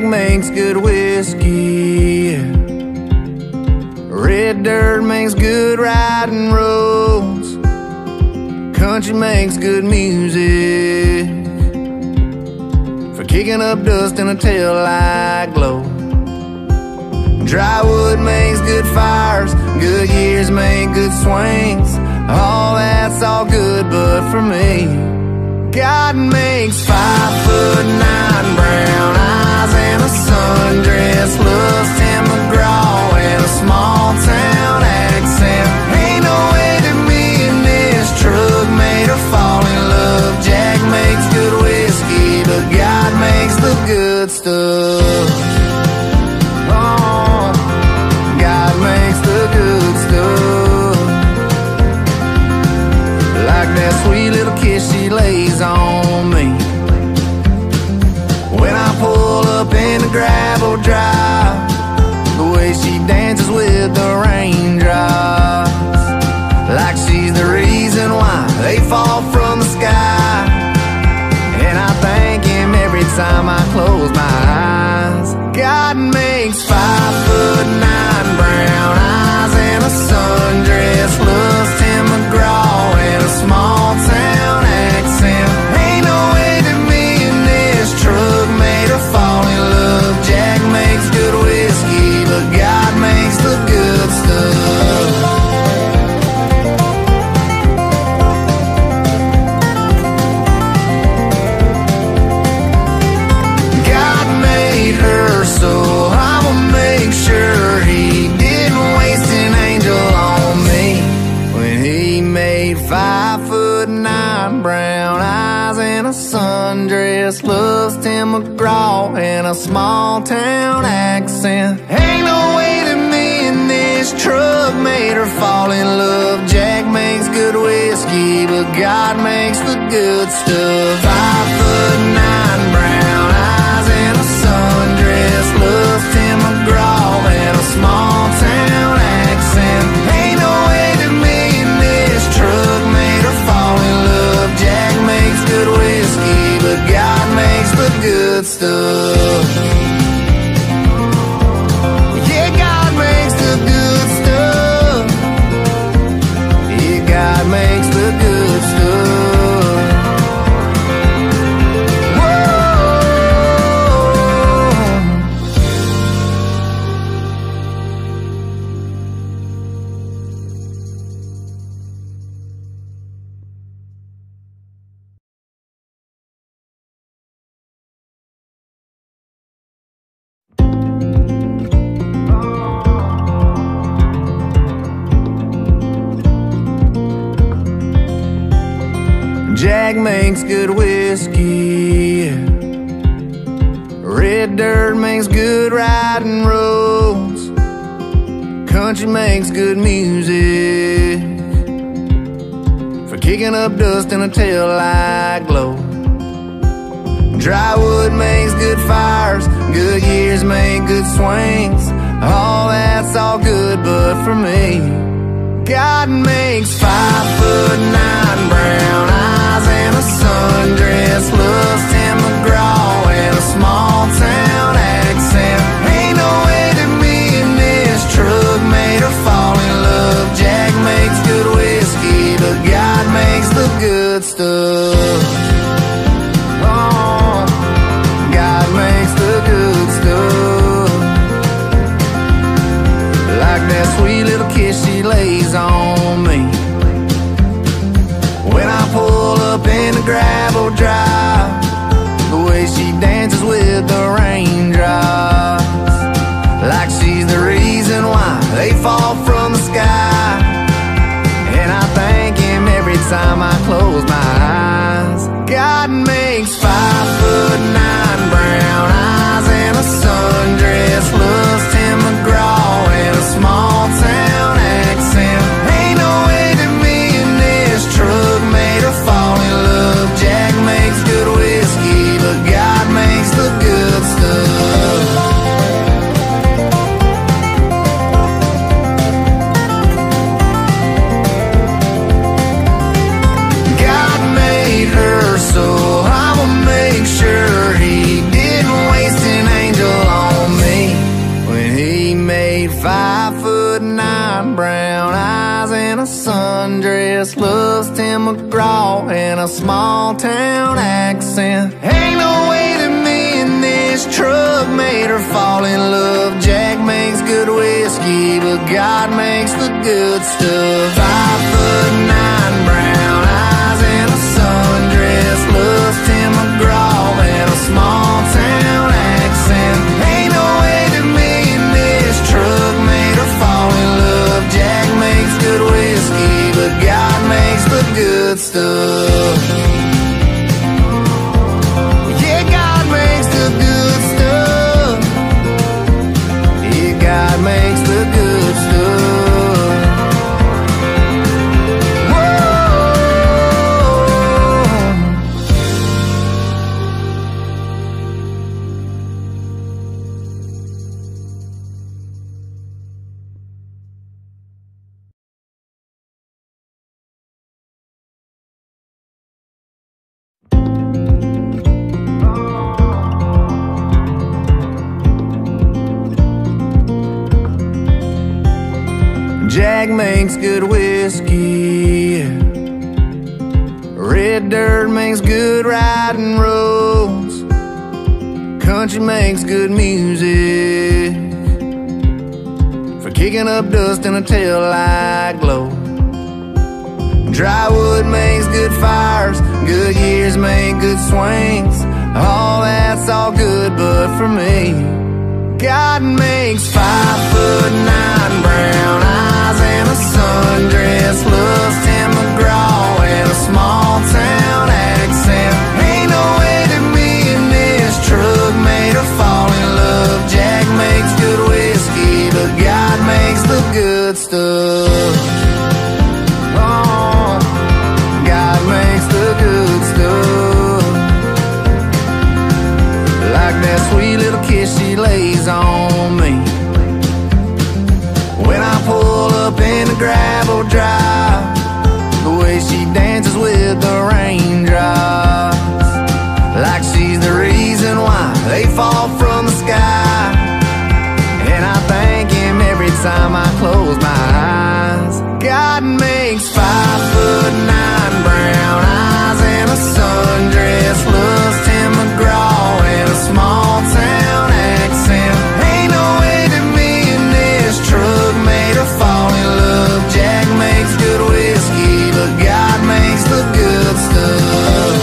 makes good whiskey. Red dirt makes good riding roads. Country makes good music for kicking up dust in a taillight glow. Dry wood makes good fires. Good years make good swings. All that's all good, but for me, God makes 5'9" brown eyes and a sundress, loves Tim McGraw and a small town accent. Ain't no way that me and this truck made her fall in love. Jack makes good whiskey, but God makes the good stuff. Oh, God makes the good stuff. Like that sweet little kiss she lays on me when I pull up in the gravel drive. The way she dances with the raindrops, like she's the reason why they fall from the sky. And I thank Him every time I close my eyes. God makes 5'9" brown eyes and a sundress, loves Tim McGraw and a small town accent. Ain't no way that me and this truck made her fall in love. Jack makes good whiskey, but God makes the good stuff. God made her, so I'ma make sure He didn't waste an angel on me when He made 5'9" brown eyes and a sundress, loves Tim McGraw and a small town accent. Ain't no way that me and this truck made her fall in love. Jack makes good whiskey, but God makes the good stuff. 5'9" brown eyes and a sundress, loves Tim McGraw and a small town accent. Ain't no way that me and this truck made her fall in love. Jack makes good whiskey, but God makes the good stuff. Yeah, God makes the good stuff. Yeah, God makes the good stuff. Jack makes good whiskey. Red dirt makes good riding roads. Country makes good music for kicking up dust in a taillight glow. Dry wood makes good fires. Good years make good swings. All that's all good, but for me, God makes 5'9" brown eyes and a sundress, loves Tim McGraw and a small town accent. Ain't no way that me and this truck made her fall in love. Jack makes good whiskey, but God makes the good stuff. Oh, God makes the good stuff. Like that sweet little kiss she lays on me 9, brown eyes and a sundress, loves Tim McGraw and a small town accent. Ain't no way that me and this truck made her fall in love. Jack makes good whiskey, but God makes the good stuff. 5'9", brown eyes and a sundress, loves Tim McGraw and a small town accent. Ain't no way that me and this truck made her fall in love. Jack makes good whiskey, but God makes the good stuff. Yeah, God makes the good stuff. Yeah, God makes the good stuff. Jack makes good whiskey, red dirt makes good riding roads, country makes good music for kicking up dust in a taillight glow. Dry wood makes good fires, good years make good swings. All that's all good, but for me, God makes 5'9", brown eyes and a sundress, loves Tim McGraw and a small town accent. Ain't no way that me and this truck made her fall in love. Jack makes good whiskey, but God makes the good stuff. Oh, God makes the good stuff. Like that sweet little kiss she lays on me when I pull up in the gravel drive, the way she dances with the raindrops, like she's the reason why they fall from the sky. And I thank him every time I close my eyes. God makes 5'9", brown eyes and a sundress, loves Tim McGraw and a small town accent. Ain't no way that me and this truck made her fall in love. Jack makes good whiskey, but God makes the good stuff.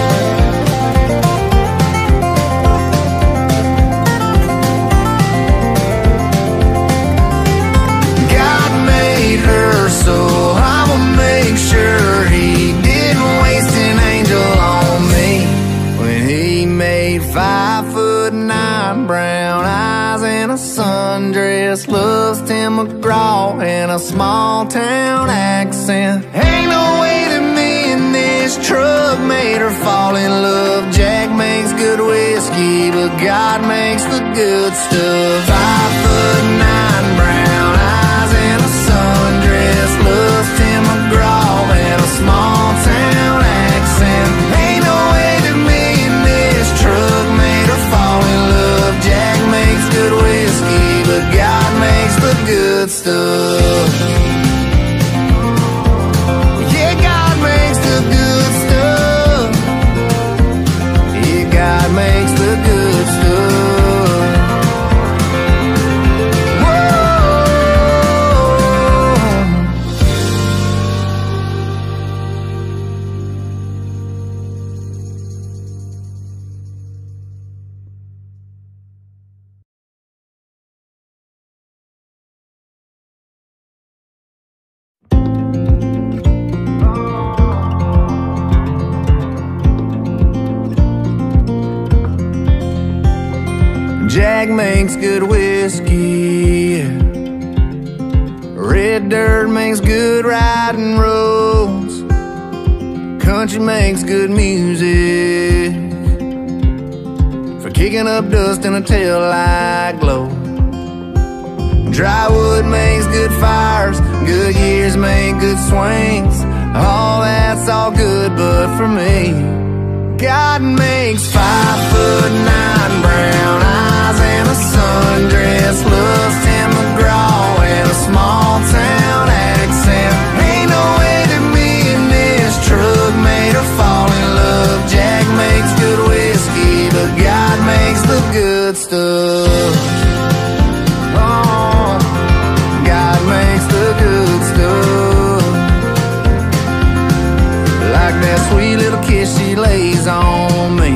God made her, so I'ma make sure he didn't waste an angel on me when he made 5'9", brown eyes and a sundress, loves Tim McGraw and a small town accent. Ain't no way that me and this truck made her fall in love. Jack makes good whiskey, but God makes the good stuff. 5'9", brown eyes and a sundress, loves Tim McGraw and a small town accent. Ain't no way that me and this truck made her fall in love. Jack makes good whiskey, but God makes the good stuff. Yeah, God makes the good stuff. Yeah, God makes the good stuff. Jack makes good whiskey, red dirt makes good riding roads, country makes good music for kicking up dust in a taillight glow. Dry wood makes good fires, good years make good swings. All that's all good, but for me, God makes 5'9", brown eyes and a sundress, loves Tim McGraw and a small town accent. Ain't no way that me and this truck made her fall in love. Jack makes good whiskey, but God makes the good stuff. Oh, God makes the good stuff. Like that sweet little kiss she lays on me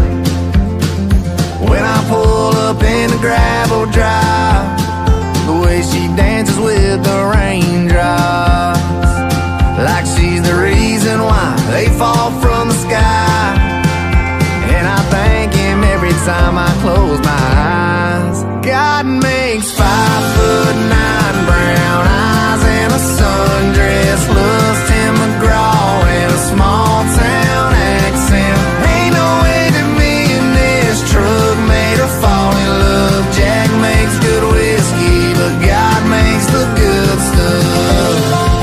when I pull up in the gravel drive. The way she dances with the raindrops, like she's the reason why they fall from the sky. And I thank him every time I close my eyes. God makes 5'9" brown eyes and a sundress, loves Tim McGraw and a small town accent. Ain't no way that me and this truck made her fall in love. Jack makes good whiskey, but God makes the good stuff.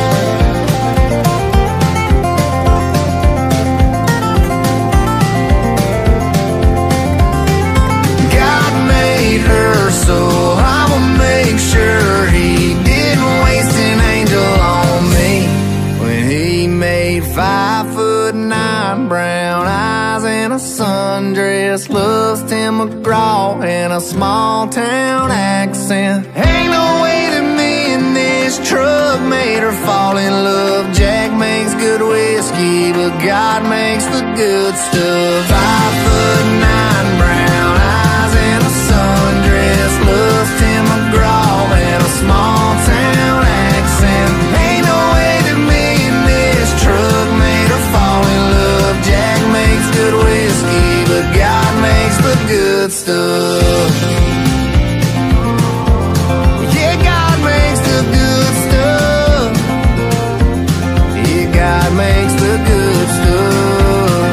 God made her, so I'ma make sure he didn't waste an angel on me when he made 5'9" brown eyes and a sundress, loves Tim McGraw and a small town accent. Ain't no way that me and this truck made her fall in love. Jack makes good whiskey, but God makes the good stuff. 5'9" brown eyes and a sundress, loves Tim McGraw and a small town accent. Ain't no way that me and this truck made her fall in love. Jack makes good whiskey, but God makes the good stuff. Yeah, God makes the good stuff. Yeah, God makes the good stuff.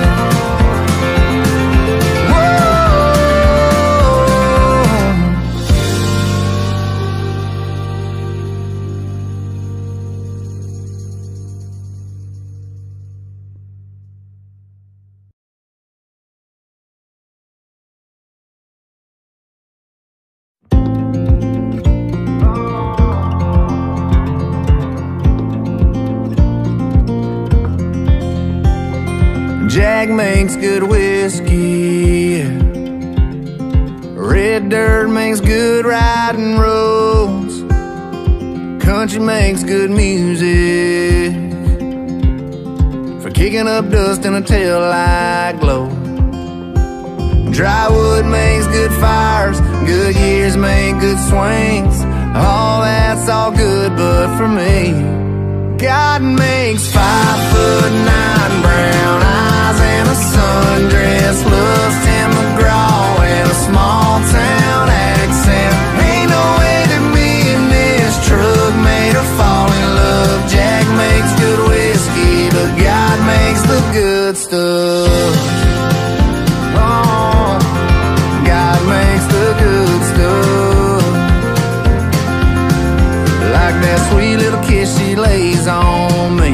Jack makes good whiskey, red dirt makes good riding roads, country makes good music for kicking up dust in a taillight glow. Dry wood makes good fires, good years make good swings. All that's all good, but for me, God makes 5'9" brown eyes and a sundress, loves Tim McGraw and a small town accent. Ain't no way that me and this truck made her fall in love. Jack makes good whiskey, but God makes the good stuff. Oh, God makes the good stuff. Like that sweet little kiss she lays on me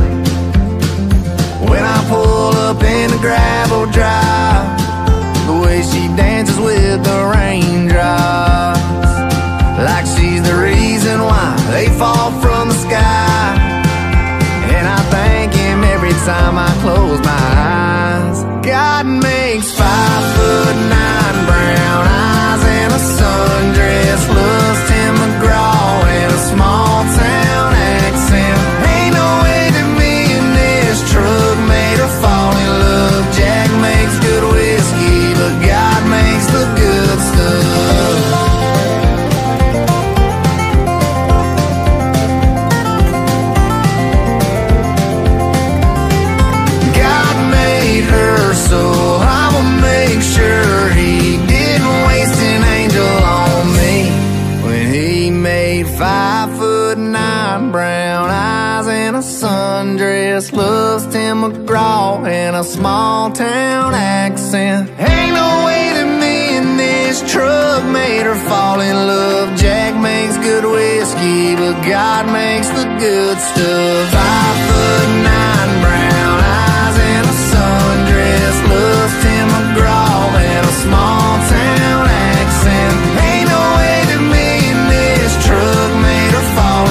when I pull up in the gravel drive. The way she dances with the raindrops, like she's the reason why they fall from the sky. And I thank him every time I close my eyes. God makes 5'9" brown eyes and a sundress, loves Tim McGraw and a small town accent. Ain't no way that me and this truck made her fall in love. Jack makes good whiskey, but God makes the good stuff. God made her, so I'ma make sure he didn't waste an angel on me when he made 5'9" brown eyes and a sundress, loves Tim McGraw and a small town accent. Ain't no way that me and this truck made her fall in love. Jack makes good whiskey, but God makes the good stuff. 5'9" brown eyes and a sundress, loves Tim McGraw and a small town accent. Ain't no way that me and this truck made her fall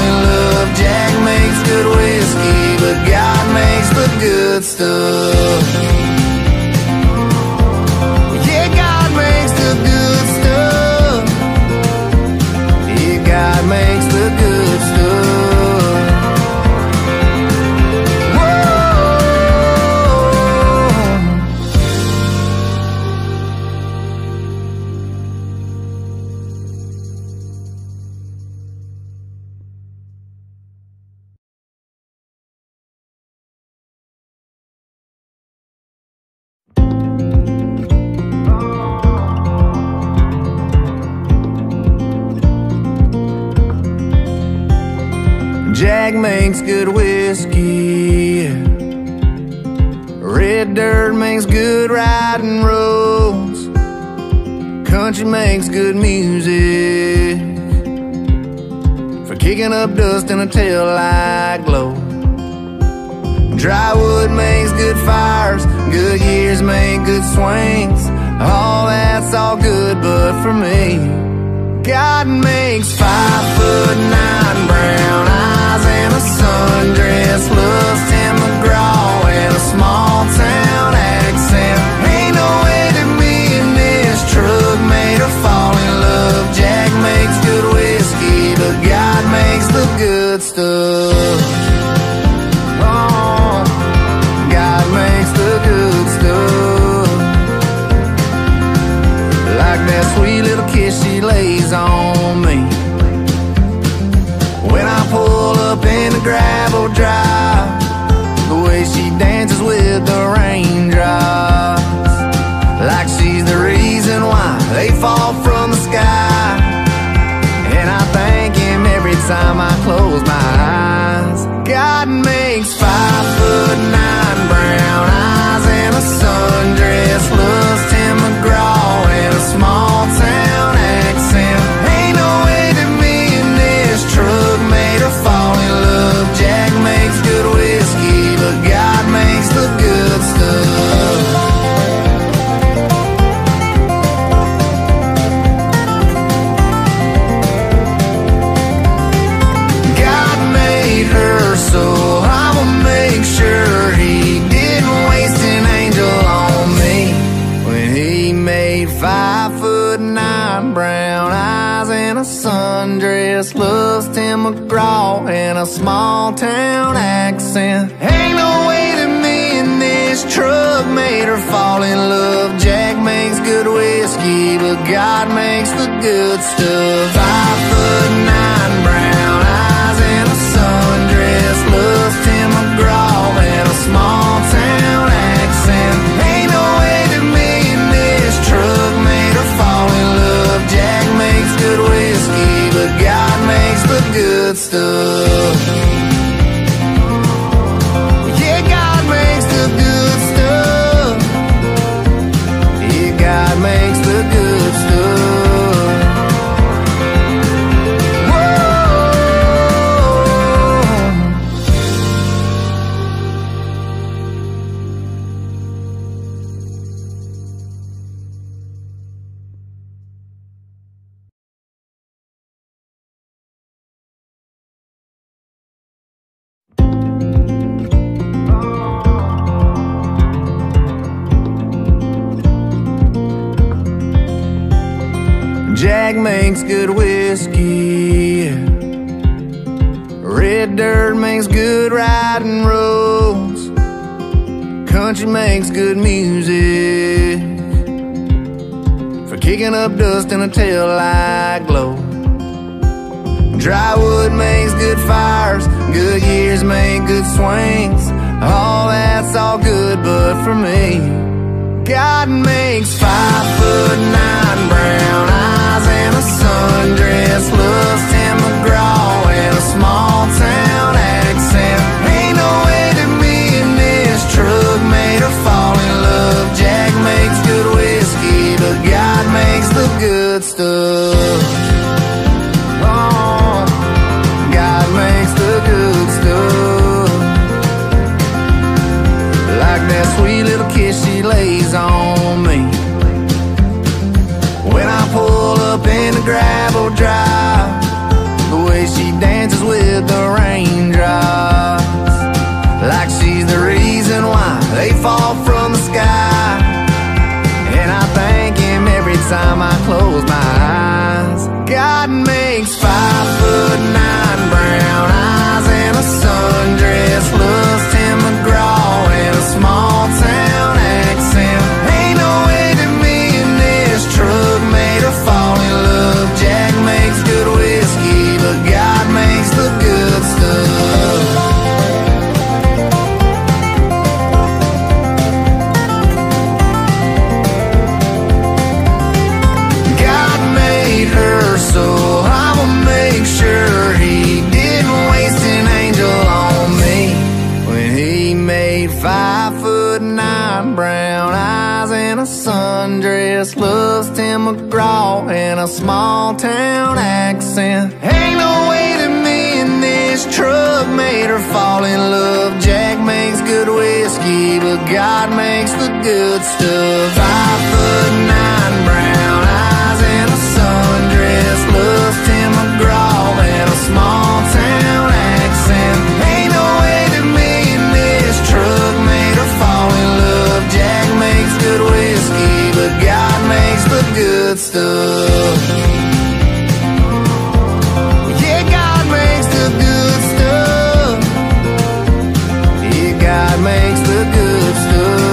Jack makes good whiskey. Red dirt makes good riding roads. Country makes good music for kicking up dust in a tail-light glow. Dry wood makes good fires. Good years make good swings. All that's all good, but for me, God makes 5'9" brown eyes and a sundress, loves Tim McGraw and a small town accent. Ain't no way that me and this truck made her fall in love. Jack makes good whiskey, but God makes the good stuff. Oh, God makes the good stuff. Like that sweet little kiss she lays on me when I pull up in the gravel drive. The way she dances with the raindrops, like she's the reason why they fall from the sky. And I thank him every time I close my eyes. God makes 5'9" brown eyes and a sundress, loves Tim McGraw and a small town accent. Ain't no way that me and this truck made her fall in love. Jack makes good whiskey, but God makes the good stuff. God made her, so I'ma make sure he didn't waste an angel on me when he made 5'9" brown eyes and a sundress, loves Tim McGraw and a small town accent. Ain't no way that me and this truck made her fall in love. Jack makes good whiskey, but God makes the good stuff. 5'9" brown eyes and a sundress, loves Tim McGraw and a small town accent. Ain't no way that me and this truck made her fall in love. Jack makes good whiskey, but God makes the good stuff. Yeah, God makes the good stuff. Yeah, God makes the good stuff. Jack makes good whiskey. Red dirt makes good riding roads. Country makes good music for kicking up dust in a tail-light glow. Dry wood makes good fires. Good years make good swings. All that's all good, but for me, God makes 5'9" brown eyes and a sundress, loves Tim McGraw and a small town accent. Ain't no way that me and this truck made her fall in love. Jack makes good whiskey, but God makes the good stuff. Oh, God makes the good stuff. Like that sweet little kiss she lays on me when I pull up in the gravel drive. The way she dances with the raindrops, like she's the reason why they fall from the sky. And I thank him every time I close my eyes. God makes 5'9" brown eyes and a sundress, loves Tim McGraw and a small town accent. Ain't no way that me and this truck made her fall in love. Jack makes good whiskey, but God makes the good stuff. 5'9", brown eyes and a sundress, loves Tim McGraw and a small town accent. Ain't no way that me and this truck made her fall in love. Jack makes good whiskey, but God makes the good stuff. 5'9", brown eyes and a sundress, loves Tim McGraw and a small town accent. Ain't no way that me and this truck made her fall in love. Jack makes good whiskey, but God makes the good stuff. Yeah, God makes the good stuff. Yeah, God makes the good stuff.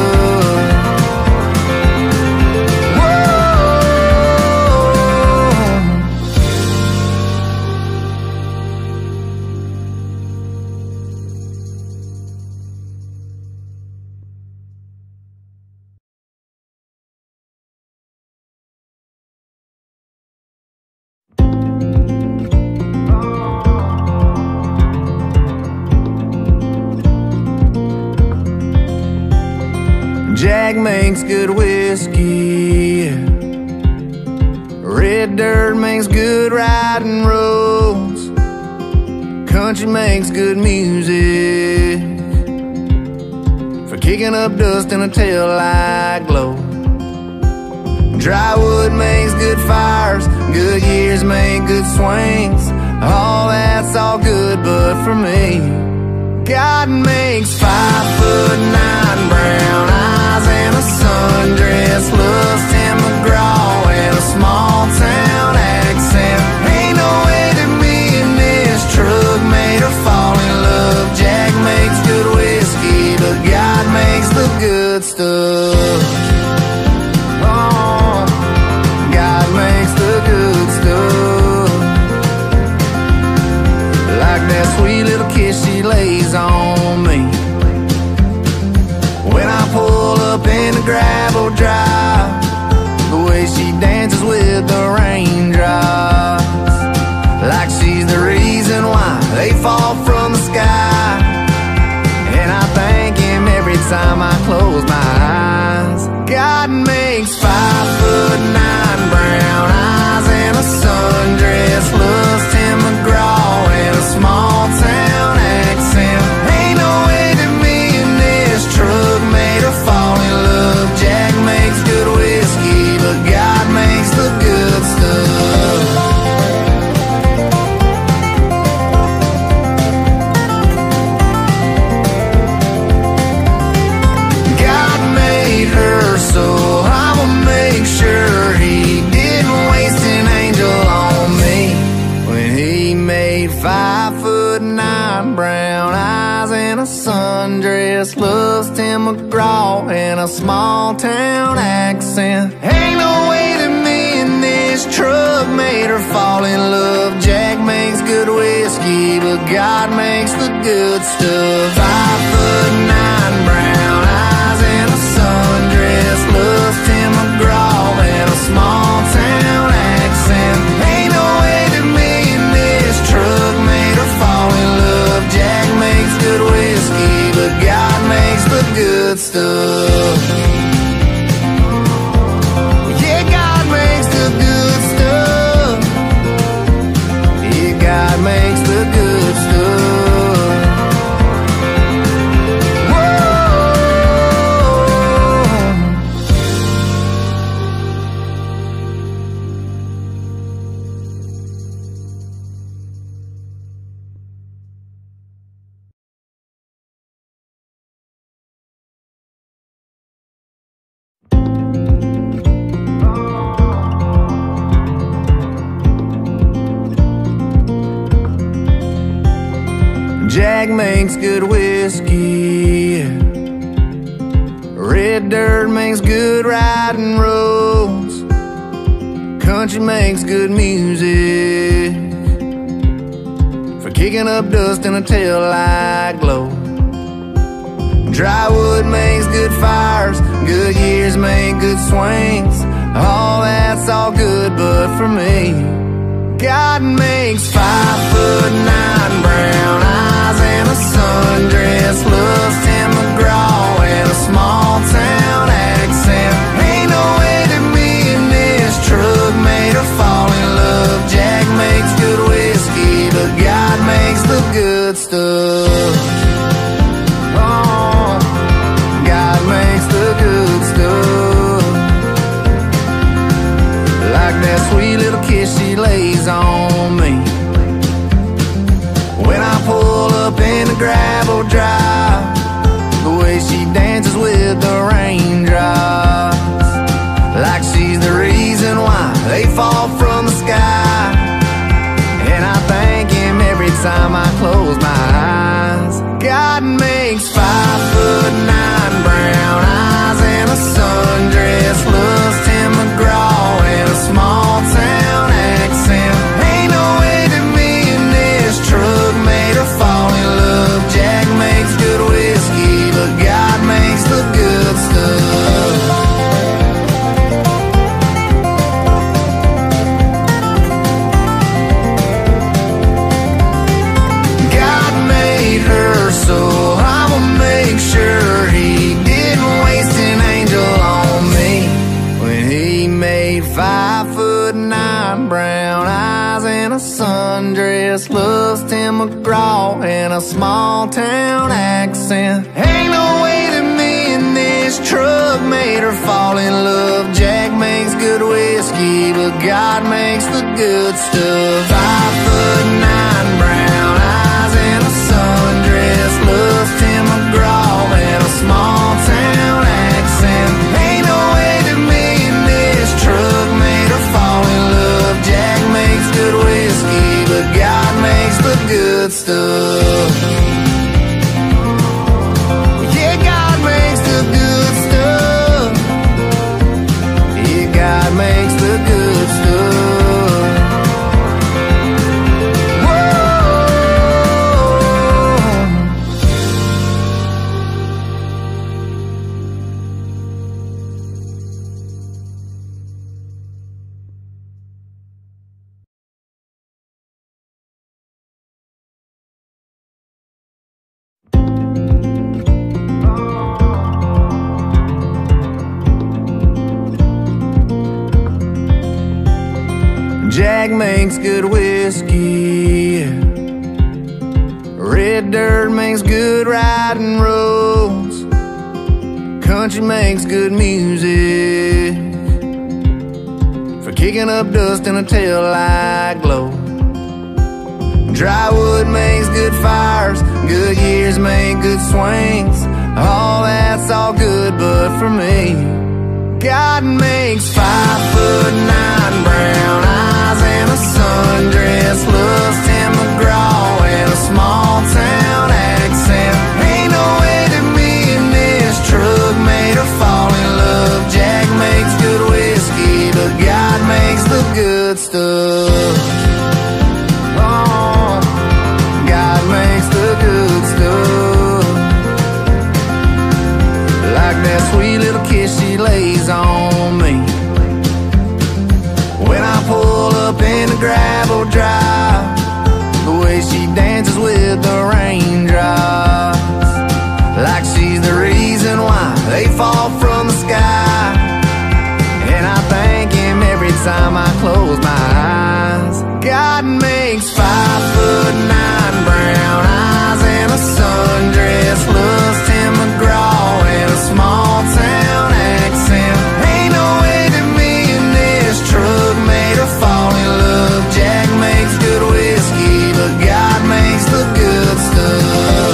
Jack makes good whiskey, red dirt makes good riding roads, country makes good music for kicking up dust in a taillight glow. Dry wood makes good fires, good years make good swings. All that's all good, but for me, God makes 5'9", brown eyes and a sundress, loves Tim McGraw and a small town accent. Ain't no way that me and this truck made her fall in love. Jack makes good whiskey, but God makes the good stuff. Oh, God makes the good stuff. Like that sweet little kiss she lays on me when I pull up in the gravel drive, the way she dances with the raindrops, like she's the reason why they fall from the sky. And I thank him every time I close my eyes. God makes 5'9", brown eyes and a sundress, loves Tim McGraw and a small town accent. Ain't no way that me and this truck made her fall in love. Jack makes good whiskey, but God makes the good stuff. God made her, so I'ma make sure he didn't waste an angel on me when he made 5'9", brown eyes and a sundress, loves Tim McGraw and a small town accent. Ain't no way that me and this truck made her fall in love. Jack makes good whiskey, but God makes the good stuff. 5'9", brown eyes and a sundress, loves Tim McGraw and a small town accent. Ain't no way that me and this truck made her fall in love. Jack makes good whiskey, but God makes the good stuff. Yeah, God makes the good stuff. Yeah, God makes the good stuff. Jack makes good whiskey, red dirt makes good riding roads, country makes good music for kicking up dust in a taillight glow. Dry wood makes good fires, good years make good swings. All that's all good, but for me, God makes 5'9", brown eyes and a sundress, loves Tim McGraw stuff. Oh, God makes the good stuff. Like that sweet little kiss she lays on me when I pull up in the gravel drive, the way she dances with the raindrops, like she's the reason why they fall from the sky. And I thank him every time I close my eyes. God makes 5'9" brown eyes and a sundress, loves Tim McGraw and a small town accent. Ain't no way that me and this truck made her fall in love. Jack makes good whiskey, but God makes the good stuff. So I'ma make sure he didn't waste an angel on me when he made 5'9" brown eyes and a sundress, loves Tim McGraw and a small town accent. Ain't no way that me and this truck made her fall in love. Jack makes good whiskey, but God makes the good stuff. 5'9" brown eyes and a sundress, loves Tim McGraw and a small town accent. Ain't no way that me and this truck made her fall in love. Jack makes good whiskey, but God makes the good stuff. Yeah, God makes the good stuff. Yeah, God makes the good stuff. Jack makes good whiskey, red dirt makes good riding roads, country makes good music for kicking up dust in a taillight glow. Dry wood makes good fires, good years make good swings. All that's all good, but for me, God makes 5'9" brown eyes and a sundress, loves Tim McGraw and a small town accent. Ain't no way that me and this truck made her fall in love. Jack makes good whiskey, but God makes the good stuff. Oh, God makes the good stuff. Like that sweet little kiss she lays on me when I pull up in the gravel drive, the way she dances with the raindrops, like she's the reason why they fall from the sky. And I thank him every time I close my eyes. God makes 5'9" brown eyes and a sundress, loves Tim McGraw and a small town accent. Ain't no way that me and this truck made her fall in love. Jack makes good whiskey, but God makes the good stuff.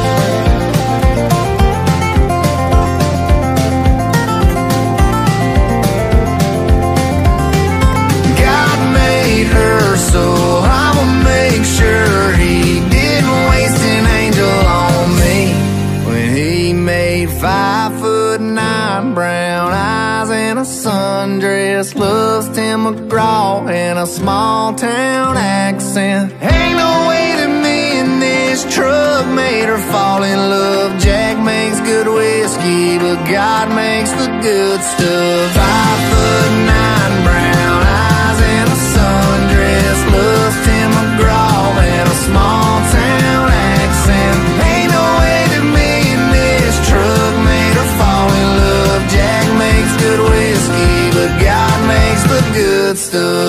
God made her, so I'ma make sure he didn't waste an angel on me when he made 5'9" brown eyes and a sundress, loves Tim McGraw and a small town accent. Ain't no way that me and this truck made her fall in love. Jack makes good whiskey, but God makes the good stuff. 5'9" brown eyes and a sundress, loves Tim McGraw and a small town accent. Ain't no way that me and this truck made her fall in love. Jack makes good whiskey, but God makes the good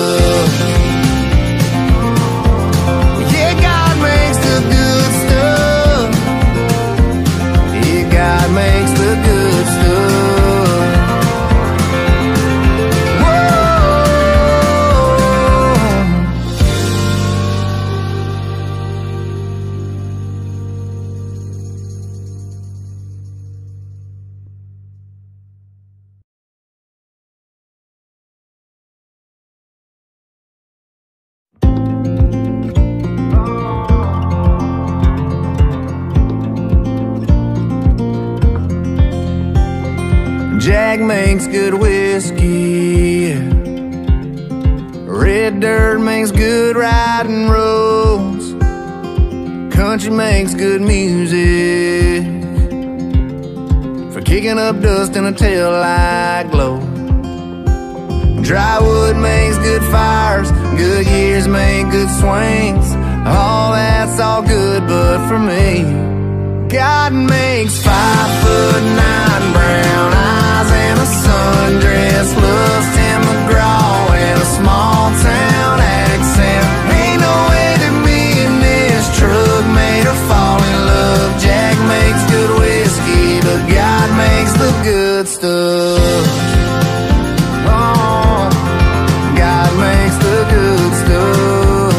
stuff. Yeah, God makes the good stuff. Jack makes good whiskey. Red dirt makes good riding roads. Country makes good music for kicking up dust in a tail-light glow. Dry wood makes good fires. Good gears make good swings. All that's all good, but for me, God makes 5'9" brown eyes and a sundress, loves Tim McGraw and a small town accent. Ain't no way that me and this truck made her fall in love. Jack makes good whiskey, but God makes the good stuff. Oh, God makes the good stuff.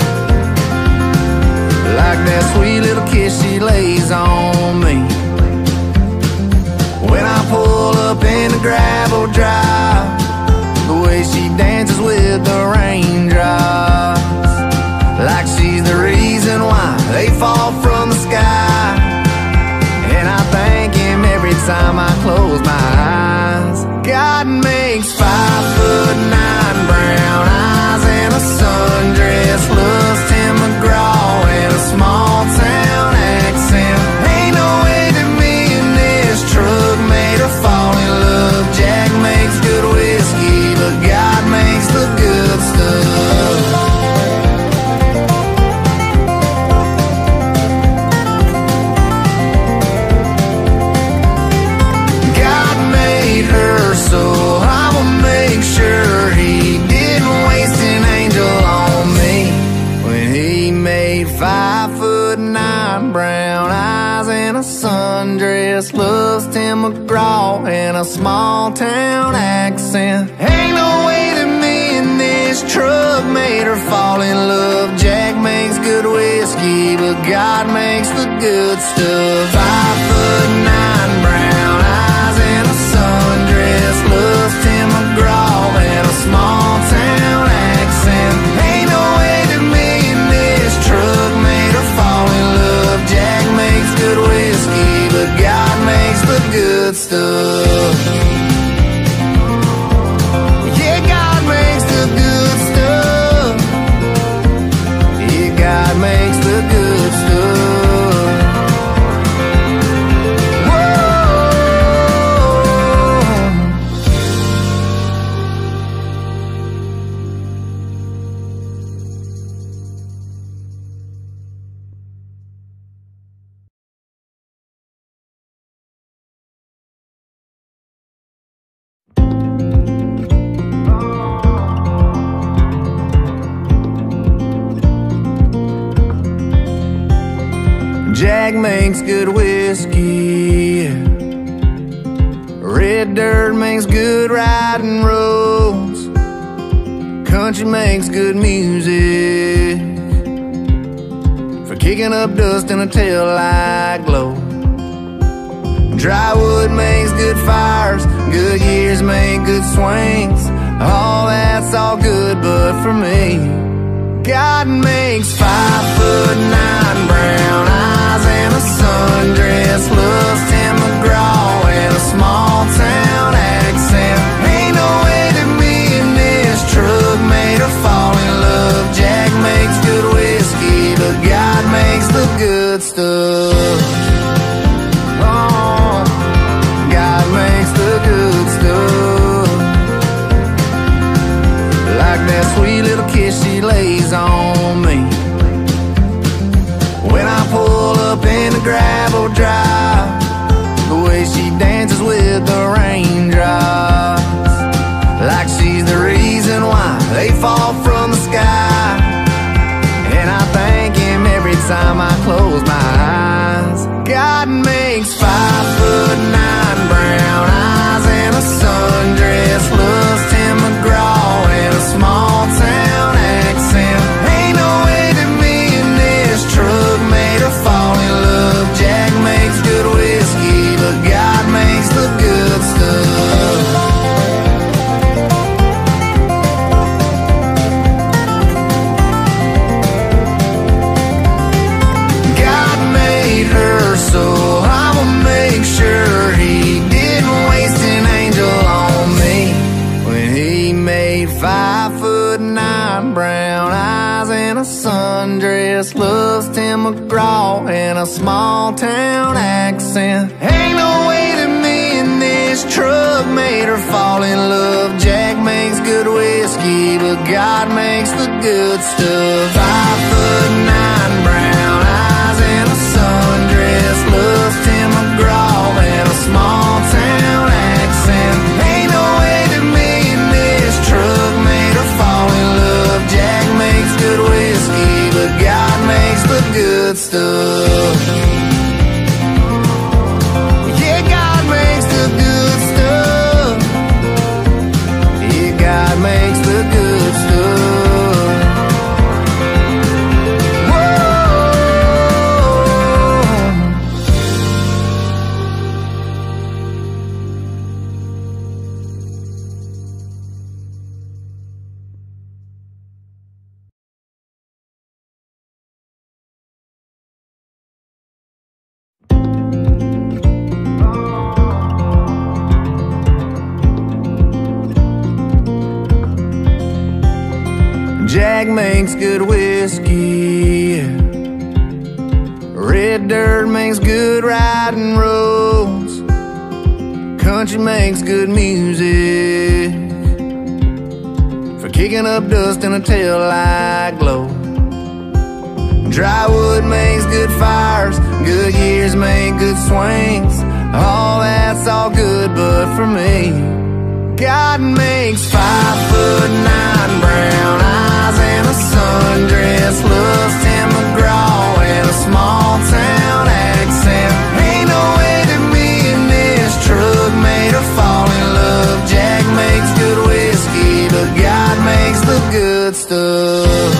Like that sweet little kiss she lays on me when I pull up in the gravel drive, the way she dances with the raindrops, like she's the reason why they fall from the sky. And I thank him every time I close my eyes. God makes 5'9" brown eyes and a sundress, loves Tim McGraw and a small town accent. Ain't no way that me and this truck made her fall in love. Jack makes good whiskey, but God makes the good stuff. God made her, so I'ma make sure he didn't waste an angel on me when he made 5'9" brown eyes and a sundress, loves Tim McGraw and a small town accent. Ain't no way that me and this truck made her fall in love. Jack makes good whiskey, but God makes the good stuff. 5'9" brown eyes and a sundress, loves Tim McGraw and a small town accent. Ain't no way that me and this truck made her fall in love. Jack makes good whiskey, but God makes the good stuff. Yeah, God makes the good stuff. Yeah, God makes the good stuff. Jack makes good whiskey. Red dirt makes good riding roads. Country makes good music for kicking up dust in a tail-light glow. Dry wood makes good fires. Good gears make good swings. All that's all good, but for me, God makes 5'9" brown eyes and a sundress, loves Tim McGraw and a small town accent. Ain't no way that me and this truck made her fall in love. Jack makes good whiskey, but God makes the good stuff. Oh, God makes the good stuff. Like that sweet little kiss she lays on me when I pull up in the gravel drive, the way she dances with the raindrops, like she's the reason why they fall from the sky. And I thank him every time I close my eyes. God makes 5'9" brown eyes and a sundress, loves Tim McGraw and a small town accent. Ain't no way that me and this truck made her fall in love. Jack makes good whiskey, but God makes the good stuff. God small town accent. Ain't no way that me and this truck made her fall in love. Jack makes good whiskey, but God makes the good stuff. 5'9", brown eyes and a sundress, loves Tim McGraw and a small town accent. Ain't no way that me and this truck made her fall in love. Jack makes good whiskey, but God makes the good stuff. Yeah, God makes the good stuff. Yeah, God makes the good stuff. Jack makes good whiskey, red dirt makes good riding roads, country makes good music for kicking up dust in a taillight glow. Dry wood makes good fires, good years make good swings. All that's all good, but for me, God makes 5'9", brown eyes and a sundress, loves Tim McGraw and a small town accent. Ain't no way that me and this truck made her fall in love. Jack makes good whiskey, but God makes the good stuff.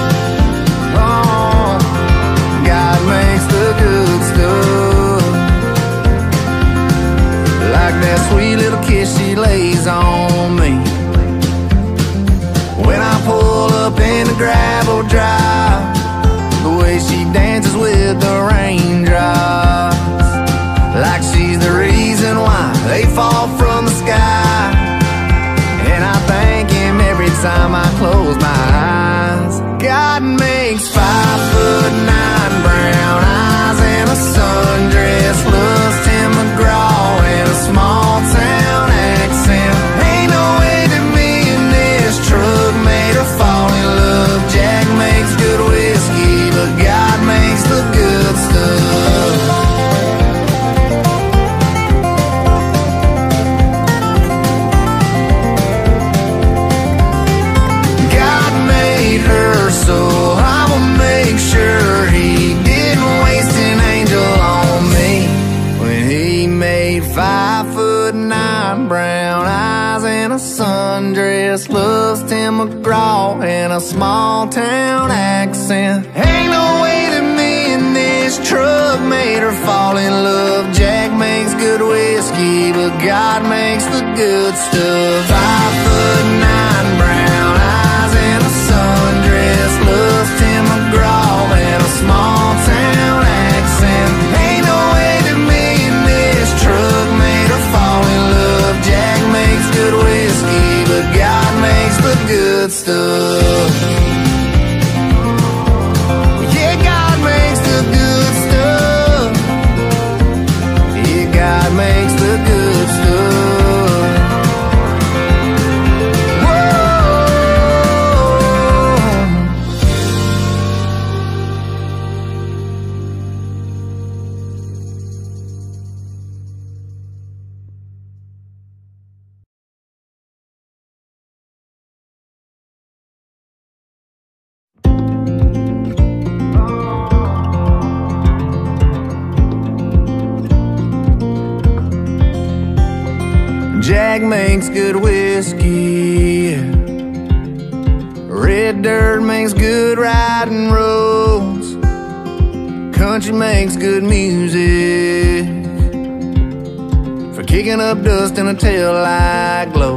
Oh, God makes the good stuff. Like that sweet little kiss she lays on me when I pull up in the gravel drive, the way she dances with the raindrops, like she's the reason why they fall from the sky. And I thank Him every time I close my eyes. God makes 5'9", brown eyes and a sundress, loves Tim McGraw and a small town accent. Ain't no way that me and this truck made her fall in love. Jack makes good whiskey, but God makes the good stuff. God made her, so I'ma make sure He didn't waste an angel on me when He made 5'9", brown eyes and a sundress, loves Tim McGraw and a small town accent. Ain't no way that me and this truck made her fall in love. Jack makes good whiskey, but God makes the good stuff. 5'9", brown eyes and a sundress, loves Tim McGraw and a small town accent. Ain't no way that me and this truck made her fall in love. Jack makes good whiskey, but God makes the good stuff. Yeah, God makes the good stuff. Yeah, God makes the good stuff. Jack makes good whiskey, red dirt makes good riding roads, country makes good music for kicking up dust in a taillight glow.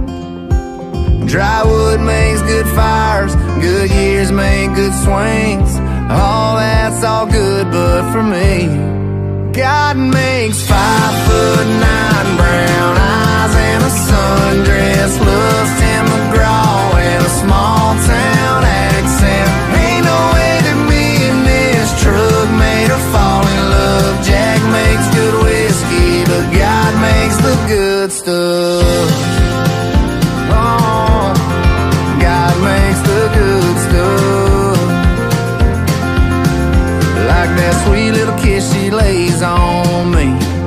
Dry wood makes good fires, good years make good swings. All that's all good, but for me, God makes 5'9", brown eyes and a sundress, loves Tim McGraw and a small town accent. Ain't no way that me and this truck made her fall lays on me.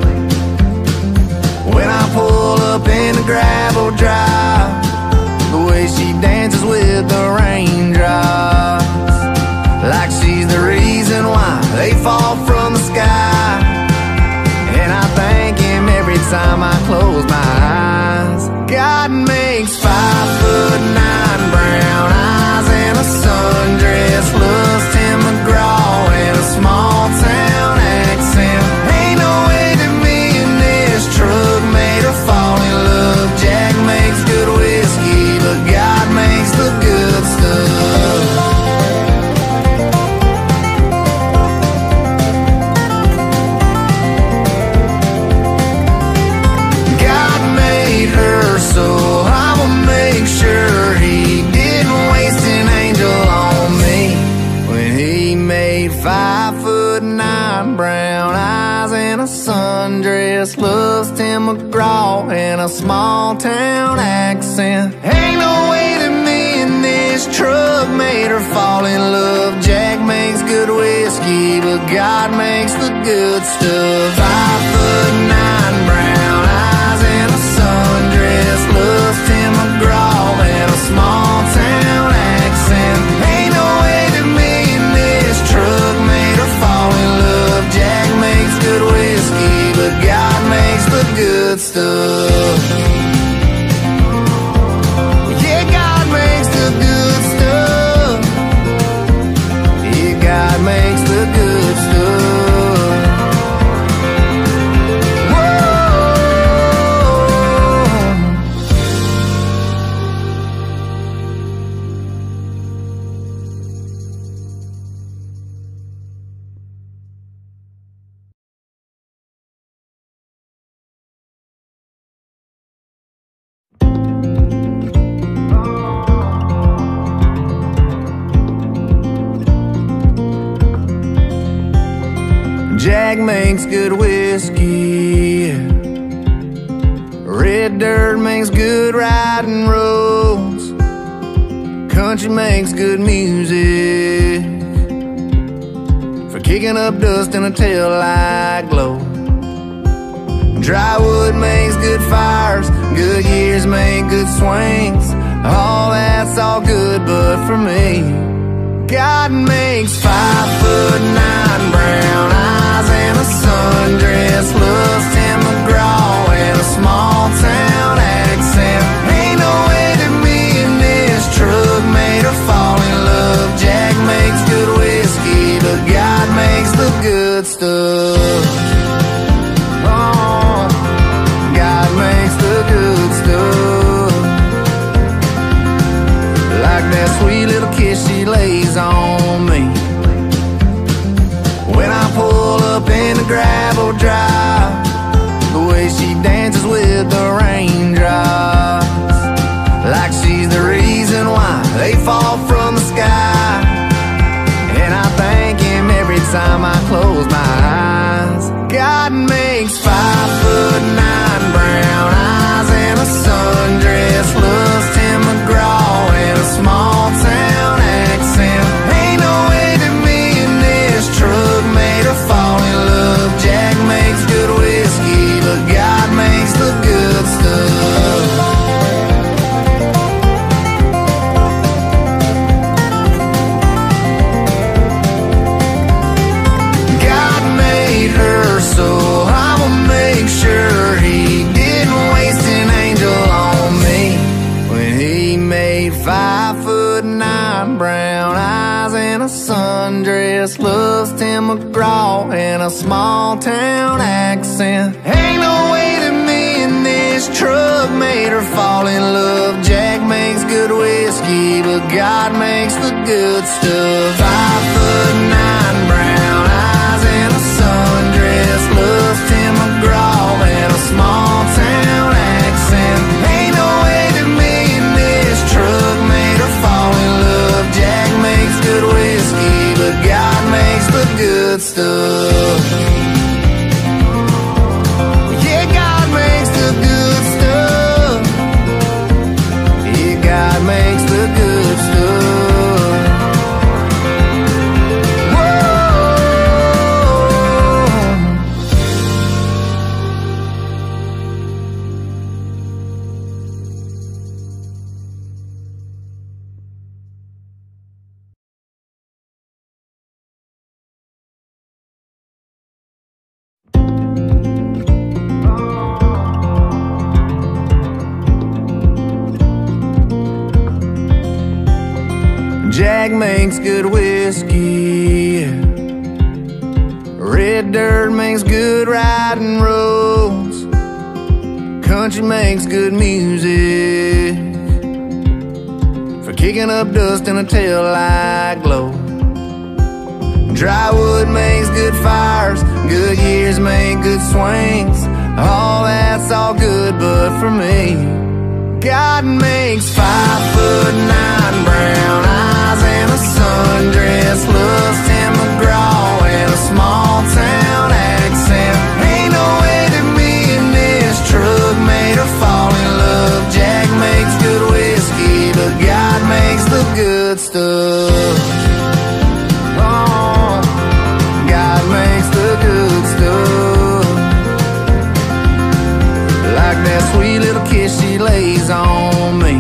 When I pull up in the gravel drive, the way she dances with the raindrops, like she's the reason why they fall from the sky. And I thank him every time I close my eyes. God makes 5'9" brown eyes and a sundress, loves Tim McGraw and a small town accent. Ain't no way that me and this truck made her fall in love. Jack makes good whiskey, but God makes the good stuff. So I'ma make sure he didn't waste an angel on me when he made 5'9" brown eyes and a sundress, loves Tim McGraw and a small town accent. Ain't no way that me and this truck made her fall in love. Jack makes good whiskey, but God makes the good stuff. 5'9" brown eyes and a sundress, loves Tim McGraw and a small town accent. Ain't no way that me and this truck made her fall in love. Jack makes good whiskey, but God makes the good stuff. Yeah, God makes the good stuff. Yeah, God makes the good stuff. Jack makes good whiskey, red dirt makes good riding roads, country makes good music for kicking up dust in a tail light glow. Dry wood makes good fires, good years make good swings. All that's all good, but for me, God makes 5'9" brown eyes and a sundress, loves Tim McGraw and a small town accent. Ain't no way that me and this truck made her fall in love. Jack makes good whiskey, but God makes the good stuff. Oh, God makes the good stuff. Like that sweet little kiss she lays on me when I pull up in the gravel drive, the way she dances with the raindrops, like she's the reason why they fall from the sky. And I thank him every time I close my eyes. God makes 5'9" brown eyes and a sundress, loves Tim McGraw and a small town accent. Ain't no way that me and this truck made her fall in love. Jack makes good whiskey, but God makes the good stuff. God made her, so I'ma make sure he didn't waste an angel on me when he made 5'9" brown eyes and a sundress, loves Tim McGraw and a small town accent. Ain't no way that me and this truck made her fall in love. Jack makes good whiskey, but God makes the good stuff. 5'9" brown eyes and a sundress, loves Tim McGraw and a small town accent. Ain't no way that me and this truck made her fall in love. Jack makes good whiskey, but God makes the good stuff. Yeah, God makes the good stuff. Yeah, God makes the good stuff. Jack makes good whiskey. Red dirt makes good riding roads. Country makes good music for kicking up dust in a taillight glow. Dry wood makes good fires. Good years make good swings. All that's all good, but for me, God makes 5'9" brown eyes and a sundress, loves Tim McGraw and a small town accent. Ain't no way that me and this truck made her fall in love. Jack makes good whiskey, but God makes the good stuff. Oh, God makes the good stuff. Like that sweet little kiss she lays on me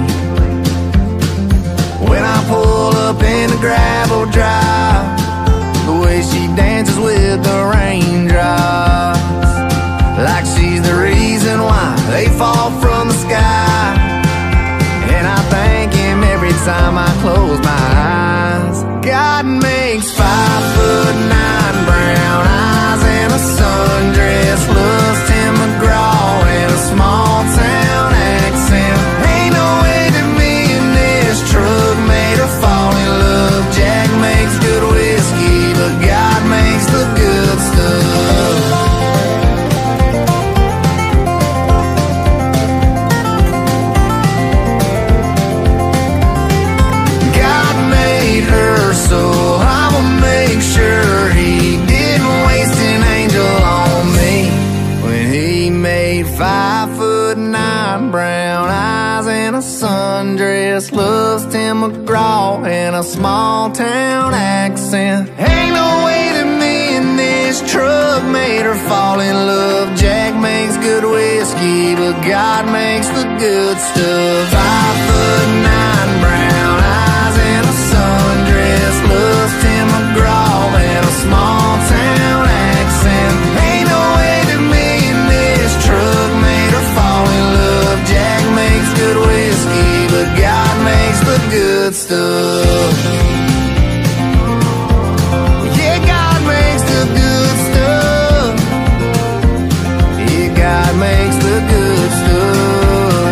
when I pull up in the gravel drive. The way she dances with the raindrops, like she's the reason why they fall from the sky. And I thank Him every time I close my eyes. God makes 5'9" brown eyes and a sundress, loves Tim McGraw and a small town accent. Ain't no way that me and this truck made her fall in love. Jack makes good whiskey, but God makes the good stuff. God made her, so I'ma make sure He didn't waste an angel on me when He made 5'9" brown eyes and a sundress, loves Tim McGraw and a small town accent. Ain't no way that me and this truck made her fall in love. Jack makes good whiskey, but God makes the good stuff. 5'9" brown eyes and a sundress, loves Tim McGraw and a small town accent. Ain't no way that me and this truck made her fall in love. Jack makes good whiskey, but God makes the good stuff. Yeah, God makes the good stuff. Yeah, God makes the good stuff.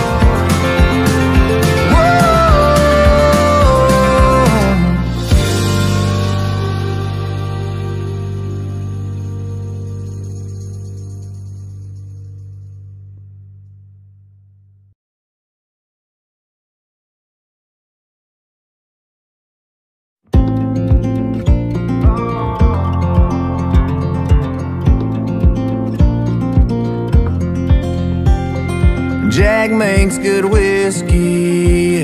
Jack makes good whiskey.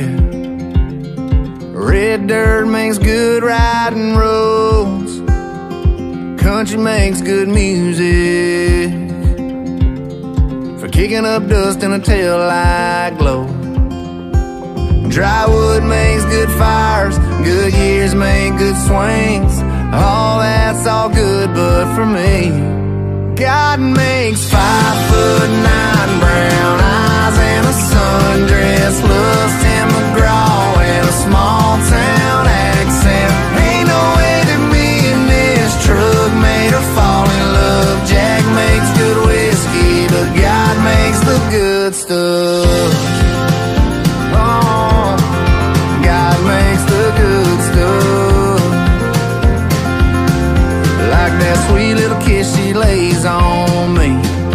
Red dirt makes good riding roads. Country makes good music for kicking up dust in a taillight glow. Dry wood makes good fires. Good years make good swings. All that's all good, but for me, God makes 5'9" brown eyes and a sundress, loves Tim McGraw and a small town accent. Ain't no way that me and this truck made her fall in love. Jack makes good whiskey, but God makes the good stuff. Oh, God makes the good stuff. Like that sweet little kiss she lays on me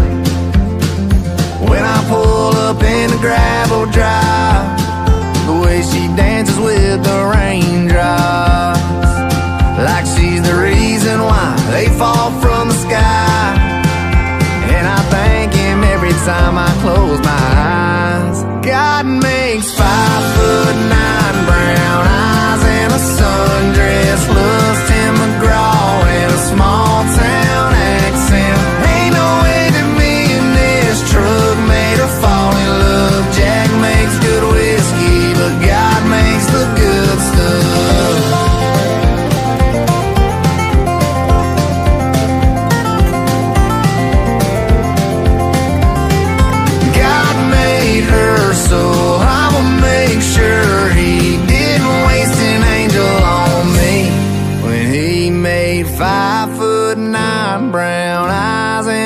when I pull up in the gravel drive. The way she dances with the raindrops, like she's the reason why they fall from the sky. And I thank Him every time I close my eyes. God makes 5'9" brown eyes and a sundress, loves Tim McGraw and a small town accent. Ain't no way that me and this truck made her fall in love. Jack makes good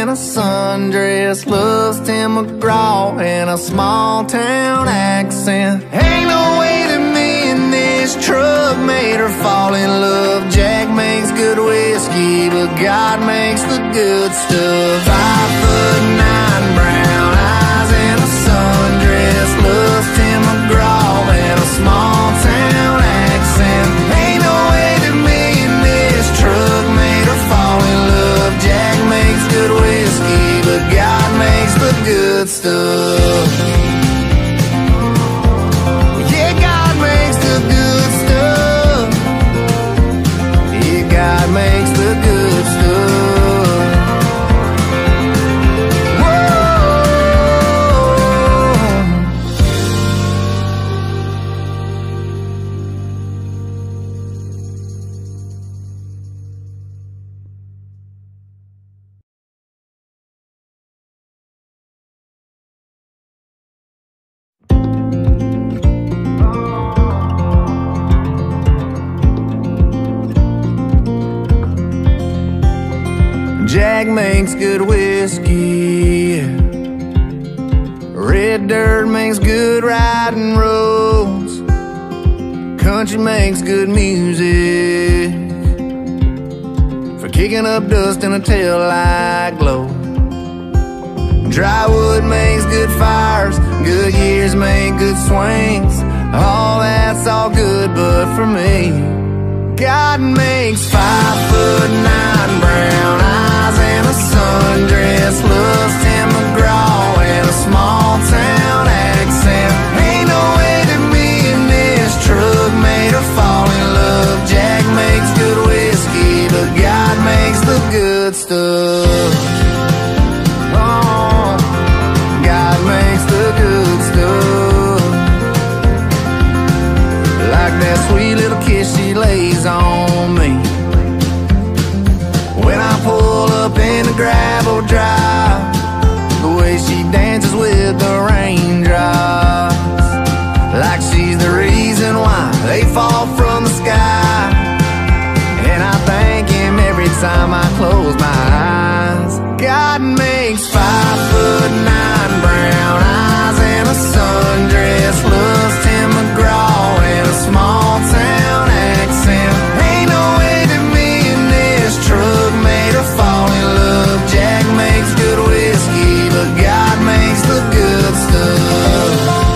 in a sundress, loves Tim McGraw and a small town accent. Ain't no way that me and this truck made her fall in love. Jack makes good whiskey, but God makes the good stuff. 5'9", brown eyes and a sundress, loves Tim McGraw and a small town accent. Ain't no way that me and this truck made her fall in love. Jack makes good whiskey, but God makes the good stuff. Yeah, God makes the good stuff. Yeah, God makes the good stuff. Jack makes good whiskey, red dirt makes good riding roads, country makes good music for kicking up dust in a taillight glow. Dry wood makes good fires, good years make good swings. All that's all good, but for me, God makes 5'9", brown eyes and a sundress, loves Tim McGraw and a small town accent. Ain't no way that me and this truck made her fall in love. Jack makes good whiskey, but God makes the good stuff. Oh, God makes the good stuff. Like that sweet little kiss she lays on me when I pull up in the gravel drive, the way she dances with the raindrops, like she's the reason why they fall from the sky. And I thank him every time I close my eyes. God makes 5'9", brown eyes and a sundress, loves Tim McGraw and a small town accent. Ain't no way that me and this truck made her fall in love. Jack makes good whiskey, but God makes the good stuff.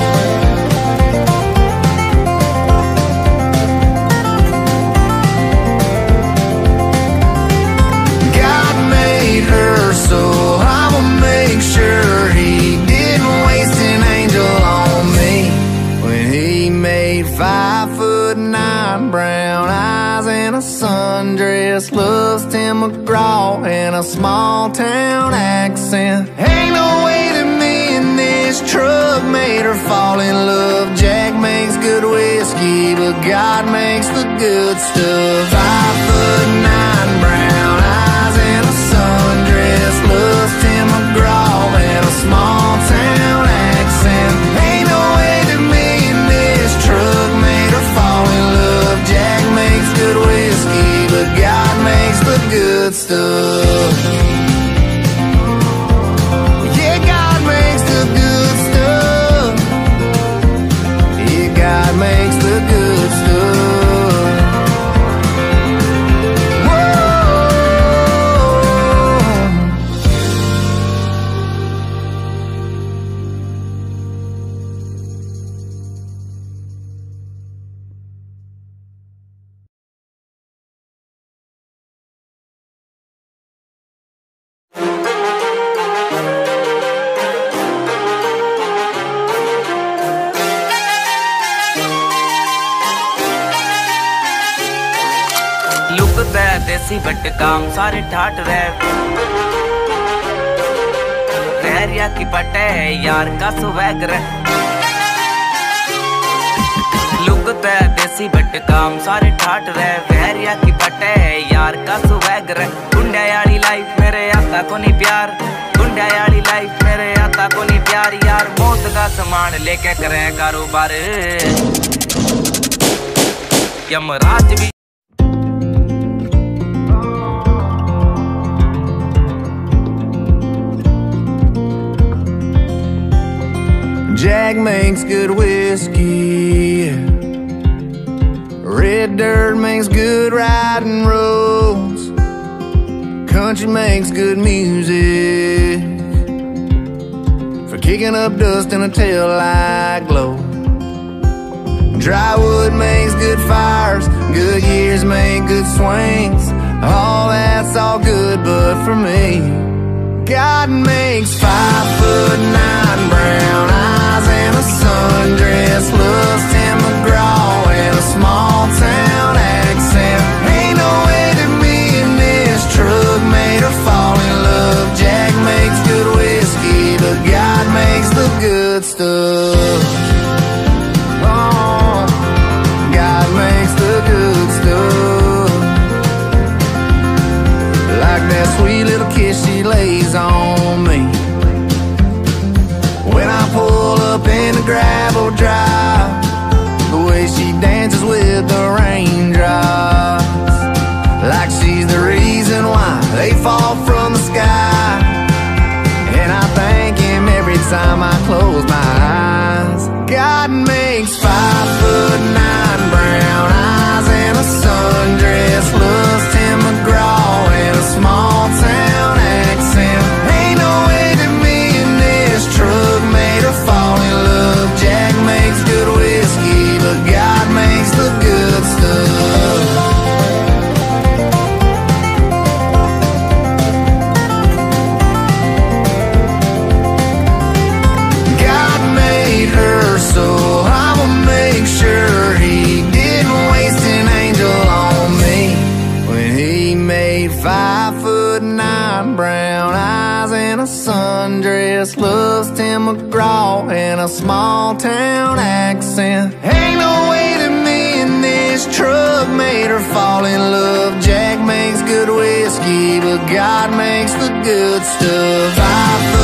God made her, so I'ma make sure he didn't waste an angel on me when he made 5'9", brown eyes and a sundress, loves Tim McGraw and a small town accent. Ain't no way that me and this truck made her fall in love. Jack makes good whiskey, but God makes the good stuff. 5'9", brown eyes and a sundress, loves Tim McGraw and a small town accent. Ain't no way that me and this truck made her fall in love. Jack makes good whiskey, but God makes the good stuff. Yeah, God makes the good stuff. Yeah, God makes the good stuff. Desi but काम सारे ठाट रहरिया की पटे यार का सुवैग लुकता देसी but काम सारे ठाट रहरिया की पटे यार का सुवैग गुंडा यारी लाइफ मेरे आता को नहीं प्यार, गुंडा यारी लाइफ मेरे आता को नहीं प्यार। यार मौत का सामान लेके करें कारोबार, यमराज भी Jack makes good whiskey. Red dirt makes good riding roads. Country makes good music for kicking up dust in a taillight glow. Dry wood makes good fires. Good years make good swings. All that's all good, but for me, God makes 5'9" brown eyes and a sundress, loves Tim McGraw and a small town accent. Ain't no way that me and this truck made her fall in love. Jack makes good whiskey, but God makes the good stuff. Oh, God makes the good stuff. Like that sweet little kiss she lays on me when I pull up in the gravel drive. The way she dances with the raindrops, like she's the reason why they fall from the sky. And I thank him every time I close my eyes. God makes 5'9" brown eyes and a sundress, loves Tim McGraw and a small town accent. Ain't no way that me and this truck made her fall in love. Jack makes good whiskey, but God makes the good stuff. God made her, so I'ma make sure he didn't waste an angel on me when he made 5'9" brown eyes and a sundress, loves Tim McGraw and a small town accent. Ain't no way that me and this truck made her fall in love. Jack makes good whiskey, but God makes the good stuff.